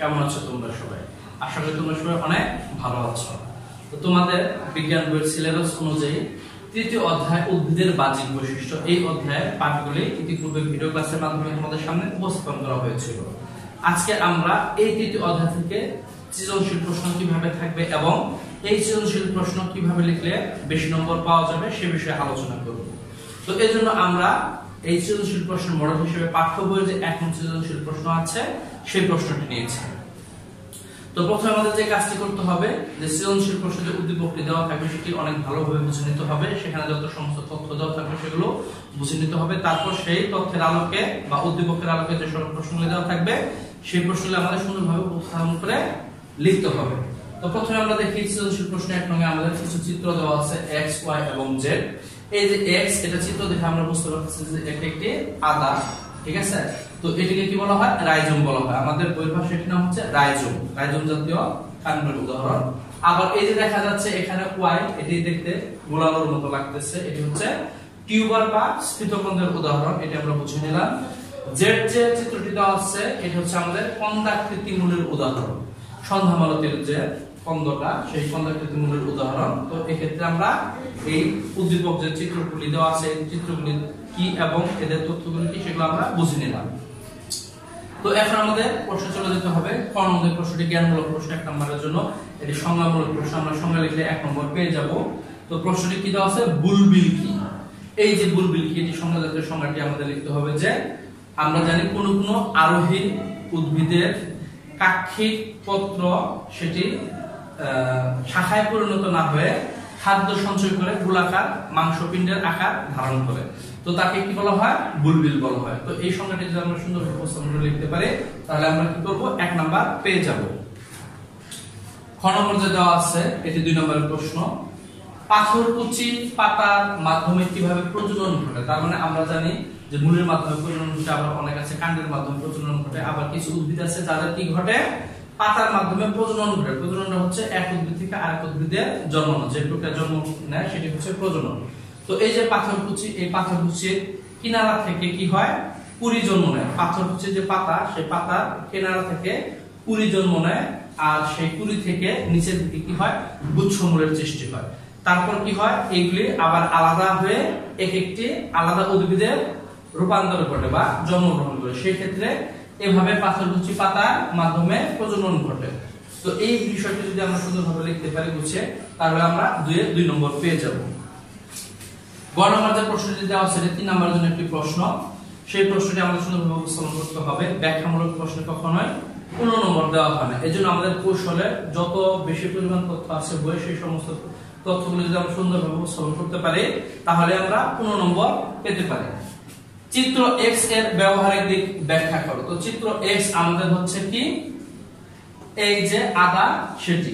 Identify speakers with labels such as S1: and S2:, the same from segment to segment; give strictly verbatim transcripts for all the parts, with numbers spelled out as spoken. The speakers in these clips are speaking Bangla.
S1: কেমন আছো তোমরা সবাই? আশা করি তোমরা সবাই অনেক ভালো আছো। তো তোমাদের বিজ্ঞান বইয়ের সিলেবাস অনুযায়ী তৃতীয় অধ্যায় উদ্ভিদের বাহ্যিক বৈশিষ্ট্য, এই অধ্যায়ের পাঠগুলি ইতিপূর্বে ভিডিও ক্লাসের মাধ্যমে তোমাদের সামনে উপস্থাপন করা হয়েছিল। আজকে আমরা এই তৃতীয় অধ্যায় থেকে সৃজনশীল প্রশ্ন কিভাবে থাকবে এবং এই সৃজনশীল প্রশ্ন কিভাবে লিখলে বেশি নম্বর পাওয়া যাবে সে বিষয়ে আলোচনা করব। তো এই জন্য আমরা এই সৃজনশীল প্রশ্নের মডেল হিসেবে পাঠ্য বইয়ে যে এখন সৃজনশীল প্রশ্ন আছে সেই প্রশ্নটি নিয়েছি। তো প্রথমে আমাদের যে কাজটি করতে হবে, যে সৃজনশীল প্রশ্নে যে উদ্দীপকটি দেওয়া থাকবে সেটি অনেক ভালোভাবে বুঝে নিতে হবে, সেখানে যত সমস্ত তথ্য দেওয়া থাকবে সেগুলো বুঝে নিতে হবে। তারপর সেই তথ্যের আলোকে বা উদ্দীপকের আলোকে যে সব প্রশ্নগুলো দেওয়া থাকবে সেই প্রশ্নগুলো আমাদের সুন্দরভাবে উপস্থাপন করে লিখতে হবে। তো প্রথমে আমরা দেখি সৃজনশীল প্রশ্নে এক নঙ্গে আমাদের কিছু চিত্র দেওয়া আছে এক্স, ওয়াই এবং জেড। এই যে এক্স, এটা চিত্র দেখে আমরা বুঝতে পারতেছি যে এটা একটি আদা, ঠিক আছে? তো এটাকে কি বলা হয়? রাইজোম বলা হয়। আমাদের বইয়ের ভাষায় এটার নাম হচ্ছে রাইজোম, রাইজোম জাতীয় কাণ্ডের উদাহরণ। আবার এই যে দেখা যাচ্ছে এখানে ওয়াই, এটি দেখতে গোলালোর মতো লাগতেছে, এটি হচ্ছে টিউবার বা স্ফীতকন্দের উদাহরণ, এটি আমরা বুঝে নিলাম। জেড যে চিত্রটি দেওয়া আছে এটা হচ্ছে আমাদের কন্দাকৃতি মূলের উদাহরণ, সন্ধ্যামালতির যে কন্দটা সেই কন্দাকৃতি মূলের উদাহরণ। তো এক্ষেত্রে আমরা এই উদ্দীপক যে চিত্রগুলি দেওয়া আছে এই চিত্রগুলি কি এবং এদের তথ্যগুলি কি সেগুলো আমরা বুঝে নিলাম। তো এখন আমাদের প্রশ্ন চলে যেতে হবে ক নম্বরের প্রশ্নটি জ্ঞানমূলক প্রশ্ন এক নম্বরের জন্য, এটি সংজ্ঞামূলক প্রশ্ন, আমরা সংজ্ঞা লিখলে এক নম্বর পেয়ে যাব। তো প্রশ্নটি কি দেওয়া আছে? বুলবিল কি? এই যে বুলবিল কি, এটি সংজ্ঞা জাতীয় সংজ্ঞাটি আমাদের লিখতে হবে যে আমরা জানি কোন কোন আরোহী উদ্ভিদের কাক্ষিক পত্র সেটি শাখায় পরিণত না হয়ে খাদ্য সঞ্চয় করে গোলাকার মাংসপিণ্ডের আকার ধারণ করে, তো তাকে কি বলা হয়? বুলবিল বলা হয়। তো এই সংজ্ঞাটি যদি আমরা সুন্দরভাবে উপস্থাপন করে লিখতে পারি তাহলে আমরা কি করব? এক নাম্বার পেয়ে যাব। খ নম্বর যে দেওয়া আছে এটি দুই নম্বরের প্রশ্ন, পাথরকুচি পাতার মাধ্যমে কিভাবে প্রজনন ঘটে? তার মানে আমরা জানি যে মূলের মাধ্যমে প্রজনন ঘটে, আবার অনেক আছে কাণ্ডের মাধ্যমে প্রজনন ঘটে, আবার কিছু উদ্ভিদ আছে যাদের কি ঘটে? পাতার মাধ্যমে প্রজনন ঘটে। প্রজননটা হচ্ছে এক উদ্ভিদ থেকে আরেক উদ্ভিদের জন্মানো, যে প্রক্রিয়া জন্ম নেয় সেটি হচ্ছে প্রজনন। তো এই যে পাথরকুচি, এই পাথরকুচির কিনারা থেকে কি হয়? কুড়ি জন্ম নেয়। পাথরকুচির যে পাতা, সেই পাতার কিনারা থেকে কুড়ি জন্ম নেয়, আর সেই কুড়ি থেকে নিচের দিকে কি হয়? গুচ্ছমূলের সৃষ্টি হয়। তারপর কি হয়? এইগুলি আবার আলাদা হয়ে এক একটি আলাদা উদ্ভিদের রূপান্তর ঘটে বা জন্মগ্রহণ করে। সেই ক্ষেত্রে এভাবে পাথরকুচি পাতার মাধ্যমে প্রজনন ঘটে। তো এই বিষয়টি যদি আমরা সুন্দরভাবে লিখতে পারি বুঝে, তাহলে আমরা দুয়ে দুই নম্বর পেয়ে যাব। গ নম্বর যে প্রশ্নটি দেওয়া আছে তিন নম্বরের জন্য একটি প্রশ্ন, সেই প্রশ্নটি আমাদের সুন্দরভাবে উপস্থাপন করতে হবে। ব্যাখ্যামূলক প্রশ্ন কখনোই পনেরো নম্বর দেওয়া হয় না, এই জন্য আমাদের কৌশলে যত বেশি পরিমাণ তথ্য আছে বই, সেই সমস্ত তথ্যগুলো যদি আমরা সুন্দরভাবে উপস্থাপন করতে পারি তাহলে আমরা পনেরো নম্বর পেতে পারি। চিত্র এক্স এর ব্যবহারিক দিক ব্যাখ্যা করো। তো চিত্র এক্স আমাদের হচ্ছে কি? এই যে আদা সেটি।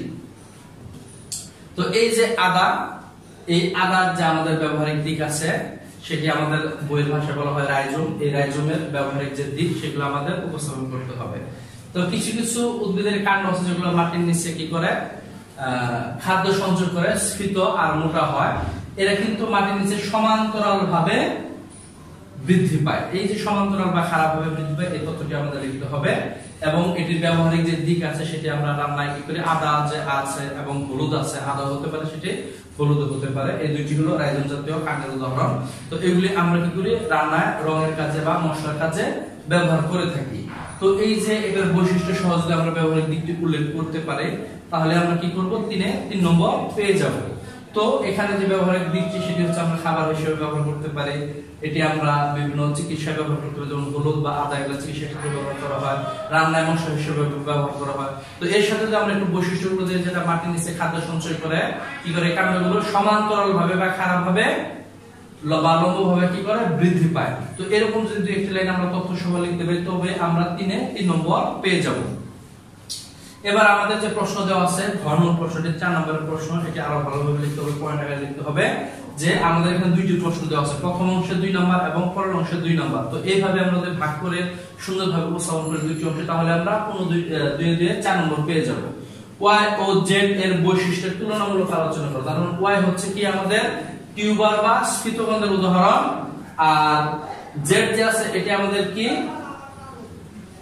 S1: তো এই যে আদা, এই আদার যে আমাদের ব্যবহারিক দিক আছে সেটি আমাদের বইয়ের ভাষায় বলা হয় রাইজোম। এই রাইজোমের ব্যবহারিক যে দিক সেগুলো আমাদের উপস্থাপন করতে হবে। তো কিছু কিছু উদ্ভিদের কাণ্ড আছে যেগুলো মাটির নিচে কি করে? খাদ্য সঞ্চয় করে স্ফীত আর মোটা হয়। এরা কিন্তু মাটির নিচে সমান্তরাল ভাবে বৃদ্ধি পায়। এই যে সমান্তরাল বা খারাপ ভাবে বৃদ্ধি পায় এই তথ্যটি আমাদের লিখতে হবে, এবং এটির ব্যবহারিক যে দিক আছে সেটি আমরা রান্নায় কি করি? আদা যে আছে এবং হলুদ আছে, আদা হতে পারে সেটি হলুদ হতে পারে, এই দুইটি হলো রাইজোম জাতীয় কাণ্ডের উদাহরণ। তো এগুলি আমরা কি করি? রান্নায় রঙের কাজে বা মশলার কাজে ব্যবহার করে থাকি। তো এই যে এটার বৈশিষ্ট্য সহজে আমরা ব্যবহারিক দিকটি উল্লেখ করতে পারি তাহলে আমরা কি করব? তিনে তিন নম্বর পেয়ে যাব। তো এখানে যে ব্যবহারিক দিকটি সেটি হচ্ছে আমরা খাবার হিসেবে ব্যবহার করতে পারি, এটি আমরা বিভিন্ন চিকিৎসা ব্যবহার করতে পারি, যেমন হলুদ বা আদা এগুলো চিকিৎসা ক্ষেত্রে ব্যবহার করা হয়, রান্নায় মশলা হিসেবে ব্যবহার করা হয়। তো এর সাথে যদি আমরা একটু বৈশিষ্ট্যগুলো দিই, যেটা মাটির নিচে খাদ্য সঞ্চয় করে কি করে? কাণ্ডগুলো সমান্তরাল ভাবে বা খারাপ ভাবে বা লম্ব ভাবে কি করে? বৃদ্ধি পায়। তো এরকম যদি দুই একটি লাইন আমরা তথ্য সহ লিখতে পারি তবে আমরা তিনে তিন নম্বর পেয়ে যাব। এবার আমাদের যে প্রশ্ন দেওয়া আছে ঘন প্রশ্নটি চার নম্বরের প্রশ্ন, এটি আরো ভালোভাবে লিখতে হবে, পয়েন্ট আকারে লিখতে হবে। যে আমাদের এখানে দুইটি প্রশ্ন দেওয়া আছে, প্রথম অংশে দুই নাম্বার এবং পরের অংশে দুই নাম্বার। তো এইভাবে আমরা যদি ভাগ করে সুন্দরভাবে উপস্থাপন করে দুইটি অংশে তাহলে আমরা কোনো দুই দুই দুই চার নম্বর পেয়ে যাব। ওয়াই ও জেড এর বৈশিষ্ট্যের তুলনামূলক আলোচনা করো। কারণ ওয়াই হচ্ছে কি? আমাদের টিউবার বা স্ফীতকন্দের উদাহরণ, আর জেড যে আছে এটি আমাদের কি?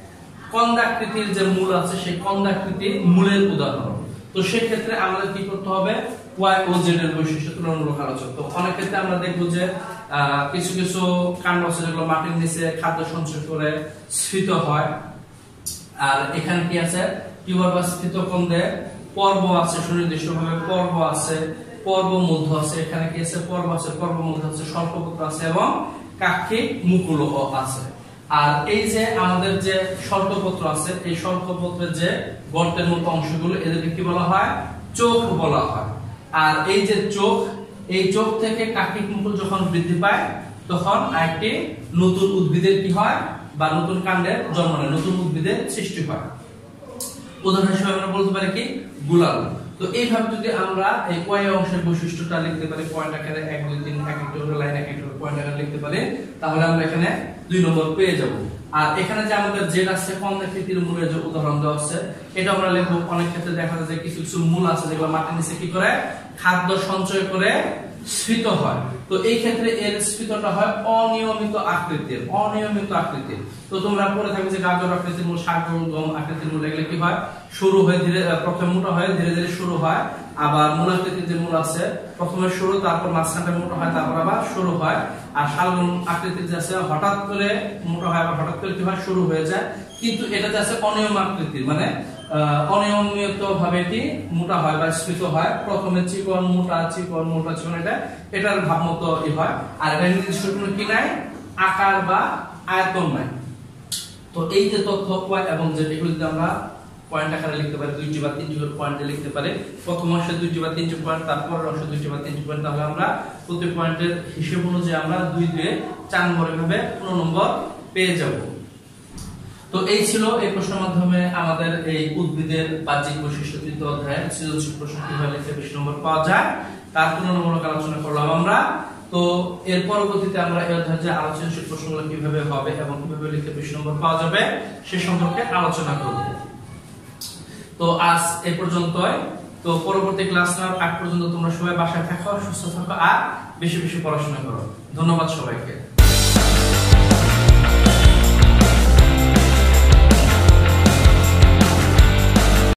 S1: কন্দাকৃতির যে মূল আছে সেই কন্দাকৃতি মূলের উদাহরণ। তো সেই ক্ষেত্রে আমাদের কি করতে হবে, ওয়াই ও জেড এর বৈশিষ্ট্য তুলনামূলক আলোচনা। তো অনেক ক্ষেত্রে আমরা দেখব যে কিছু কিছু কাণ্ড আছে যেগুলো মাটির নিচে খাদ্য সঞ্চয় করে স্ফীত হয়, আর এখানে কি আছে টিউবার বা স্ফীত কন্দে পর্ব আছে, সুনির্দিষ্টভাবে পর্ব আছে, পর্ব মধ্য আছে, এখানে কি আছে পর্ব আছে, পর্ব মধ্য আছে, স্বল্পপত্র আছে এবং কাক্ষিক মুকুলও আছে। আর এই যে আমাদের যে স্বল্পপত্র আছে, এই স্বল্পপত্রের যে গর্তের মতো অংশগুলো এদেরকে কি বলা হয়, চোখ বলা হয়। আর এই যে চোখ, এই চোখ থেকে কাক্ষিক মুকুল যখন বৃদ্ধি পায় তখন একটি নতুন উদ্ভিদের কি হয় বা নতুন কাণ্ডের জন্ম নেয়, নতুন উদ্ভিদের সৃষ্টি হয়। উদাহরণ হিসেবে আমরা বলতে পারি কি গুলাল। তো এইভাবে যদি আমরা এই কয় অংশের বৈশিষ্ট্যটা লিখতে পারি, পয়েন্ট আকারে এক দুই তিন এক একটা করে লাইন এক একটা করে পয়েন্ট আকারে লিখতে পারি, তাহলে আমরা এখানে দুই নম্বর পেয়ে যাব। আর এখানে যে আমাদের জেড আছে কন্দাকৃতির মূলের যে উদাহরণ দেওয়া আছে এটা আমরা লিখব। অনেক ক্ষেত্রে দেখা যায় যে কিছু কিছু মূল আছে যেগুলো মাটির নিচে কি করে খাদ্য সঞ্চয় করে স্ফীত হয়। তো এই ক্ষেত্রে এর স্ফীতটা হয় অনিয়মিত আকৃতির, অনিয়মিত আকৃতির। তো তোমরা পড়ে থাকবে যে গাজর আকৃতির মূল, শাক গম আকৃতির মূল, এগুলো কি হয় শুরু হয়ে ধীরে প্রথমে মোটা হয় ধীরে ধীরে শুরু হয়, আবার মূল আকৃতির যে মূল আছে প্রথমে শুরু তারপর মাঝখানটা মোটা হয় তারপর আবার শুরু হয়। আর শালগম আকৃতির যে আছে হঠাৎ করে মোটা হয় আবার হঠাৎ করে কি হয় শুরু হয়ে যায়, কিন্তু এটা যে আছে অনিয়ম আকৃতির, মানে অনিয়মিত ভাবে এটি মোটা হয় বা স্ফীত হয়, প্রথমে চিকন মোটা চিকন মোটা চিকন, এটা এটার ভাব মতো ই হয়। আর এটা নির্দিষ্ট কোনো কি নাই আকার বা আয়তন নাই। তো এই যে তথ্য এবং যে এগুলো যদি আমরা পয়েন্ট আকারে লিখতে পারি, দুইটি বা তিনটি করে পয়েন্টে লিখতে পারি, প্রথম অংশে দুইটি বা তিনটি পয়েন্ট, তারপর অংশে দুইটি বা তিনটি পয়েন্ট, তাহলে আমরা প্রতি পয়েন্টের হিসেব অনুযায়ী আমরা দুই দুয়ে চার নম্বর এভাবে পনেরো নম্বর পেয়ে যাব। তো এই ছিল এই প্রশ্নের মাধ্যমে আমাদের এই উদ্ভিদের বাহ্যিক বৈশিষ্ট্য তৃতীয় অধ্যায়ে সৃজনশীল প্রশ্ন কিভাবে লিখতে বেশি নম্বর পাওয়া যায় তার তুলনামূলক আলোচনা করলাম আমরা। তো এর পরবর্তীতে আমরা এই অধ্যায়ে যে আলোচনাশীল প্রশ্নগুলো কিভাবে হবে এবং কিভাবে লিখতে বেশি নম্বর পাওয়া যাবে সে সম্পর্কে আলোচনা করব। তো আজ এই পর্যন্তই। তো পরবর্তী ক্লাস নেওয়ার আগ পর্যন্ত তোমরা সবাই বাসায় থাকো, সুস্থ থাকো আর বেশি বেশি পড়াশোনা করো। ধন্যবাদ সবাইকে।